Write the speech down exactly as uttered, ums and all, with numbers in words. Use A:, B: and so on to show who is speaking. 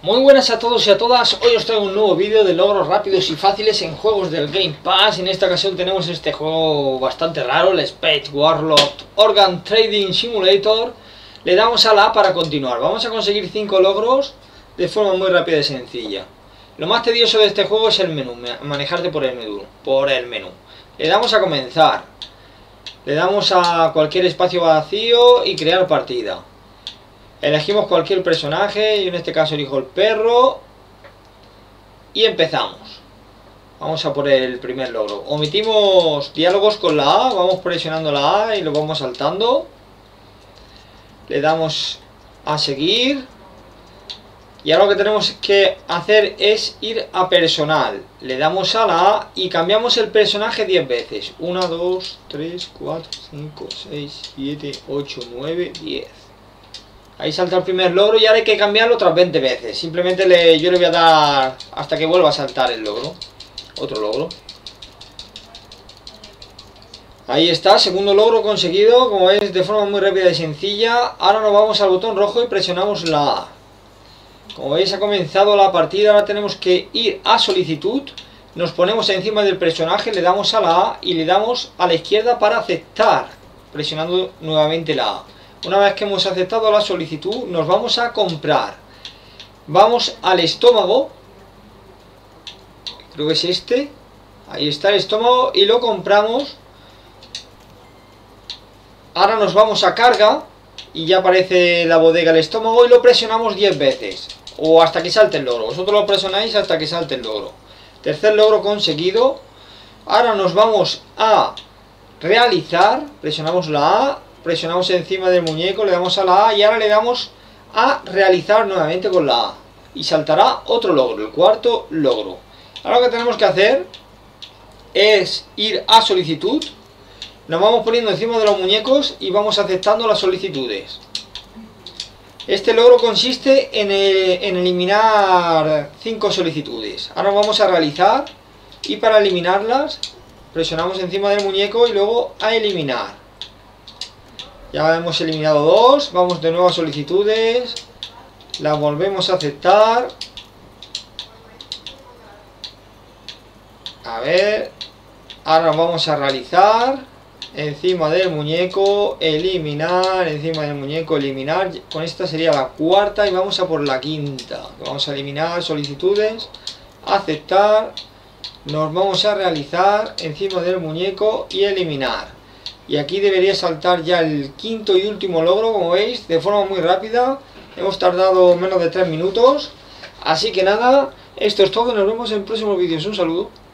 A: Muy buenas a todos y a todas, hoy os traigo un nuevo vídeo de logros rápidos y fáciles en juegos del Game Pass. En esta ocasión tenemos este juego bastante raro, el Space Warlord Organ Trading Simulator. Le damos a la A para continuar. Vamos a conseguir cinco logros de forma muy rápida y sencilla. Lo más tedioso de este juego es el menú, manejarte por el menú, por el menú. Le damos a comenzar, le damos a cualquier espacio vacío y crear partida. Elegimos cualquier personaje, yo en este caso elijo el perro y empezamos. Vamos a por el primer logro. Omitimos diálogos con la A, vamos presionando la A y lo vamos saltando. Le damos a seguir. Y ahora lo que tenemos que hacer es ir a personal. Le damos a la A y cambiamos el personaje diez veces. uno, dos, tres, cuatro, cinco, seis, siete, ocho, nueve, diez. Ahí salta el primer logro y ahora hay que cambiarlo otras veinte veces. Simplemente le, yo le voy a dar hasta que vuelva a saltar el logro. Otro logro. Ahí está, segundo logro conseguido. Como veis, de forma muy rápida y sencilla. Ahora nos vamos al botón rojo y presionamos la A. Como veis, ha comenzado la partida. Ahora tenemos que ir a solicitud. Nos ponemos encima del personaje, le damos a la A y le damos a la izquierda para aceptar. Presionando nuevamente la A. Una vez que hemos aceptado la solicitud, nos vamos a comprar. Vamos al estómago. Creo que es este. Ahí está el estómago y lo compramos. Ahora nos vamos a carga y ya aparece la bodega el estómago y lo presionamos diez veces. O hasta que salte el logro. Vosotros lo presionáis hasta que salte el logro. Tercer logro conseguido. Ahora nos vamos a realizar. Presionamos la A. Presionamos encima del muñeco, le damos a la A y ahora le damos a realizar nuevamente con la A. Y saltará otro logro, el cuarto logro. Ahora lo que tenemos que hacer es ir a solicitud. Nos vamos poniendo encima de los muñecos y vamos aceptando las solicitudes. Este logro consiste en, el, en eliminar cinco solicitudes. Ahora vamos a realizar y para eliminarlas presionamos encima del muñeco y luego a eliminar. Ya hemos eliminado dos, vamos de nuevo a solicitudes, las volvemos a aceptar. A ver, ahora nos vamos a realizar, encima del muñeco, eliminar, encima del muñeco, eliminar. Con esta sería la cuarta y vamos a por la quinta. Vamos a eliminar solicitudes, aceptar, nos vamos a realizar, encima del muñeco y eliminar. Y aquí debería saltar ya el quinto y último logro, como veis, de forma muy rápida. Hemos tardado menos de tres minutos. Así que nada, esto es todo. Nos vemos en próximos vídeos. Un saludo.